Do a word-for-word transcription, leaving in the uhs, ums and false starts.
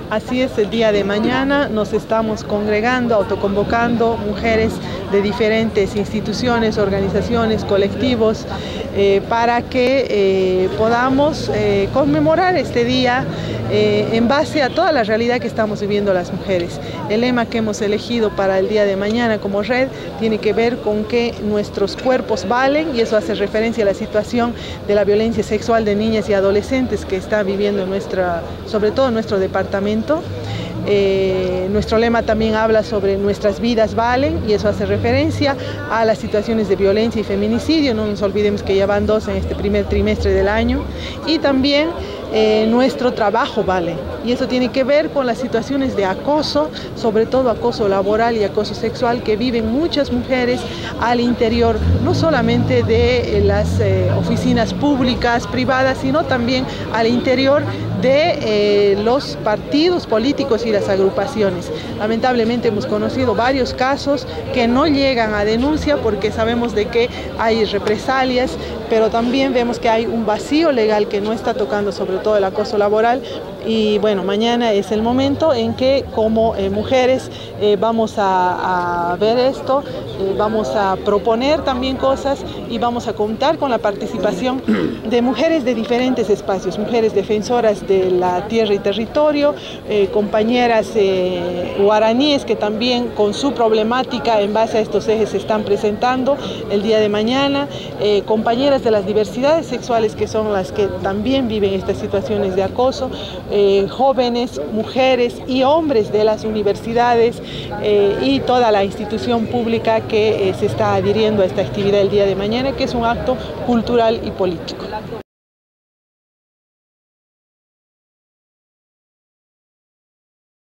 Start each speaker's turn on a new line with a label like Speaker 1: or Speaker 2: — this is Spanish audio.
Speaker 1: Así es, el día de mañana nos estamos congregando, autoconvocando mujeres de diferentes instituciones, organizaciones, colectivos, eh, para que eh, podamos eh, conmemorar este día eh, en base a toda la realidad que estamos viviendo las mujeres. El lema que hemos elegido para el día de mañana como red tiene que ver con que nuestros cuerpos valen, y eso hace referencia a la situación de la violencia sexual de niñas y adolescentes que está viviendo nuestra, sobre todo en nuestro departamento. Eh, nuestro lema también habla sobre nuestras vidas valen, y eso hace referencia a las situaciones de violencia y feminicidio. No nos olvidemos que ya van dos en este primer trimestre del año, y también eh, nuestro trabajo vale, y eso tiene que ver con las situaciones de acoso, sobre todo acoso laboral y acoso sexual que viven muchas mujeres al interior, no solamente de las eh, oficinas públicas, privadas, sino también al interior de eh, los partidos políticos y las agrupaciones. Lamentablemente hemos conocido varios casos que no llegan a denuncia porque sabemos de que hay represalias, pero también vemos que hay un vacío legal que no está tocando sobre todo el acoso laboral. Y bueno, mañana es el momento en que como eh, mujeres eh, vamos a, a ver esto, eh, vamos a proponer también cosas y vamos a contar con la participación de mujeres de diferentes espacios, mujeres defensoras de la tierra y territorio, eh, compañeras eh, guaraníes que también con su problemática en base a estos ejes se están presentando el día de mañana, eh, compañeras de las diversidades sexuales que son las que también viven estas situaciones de acoso, Eh, jóvenes, mujeres y hombres de las universidades eh, y toda la institución pública que eh, se está adhiriendo a esta actividad el día de mañana, que es un acto cultural y político.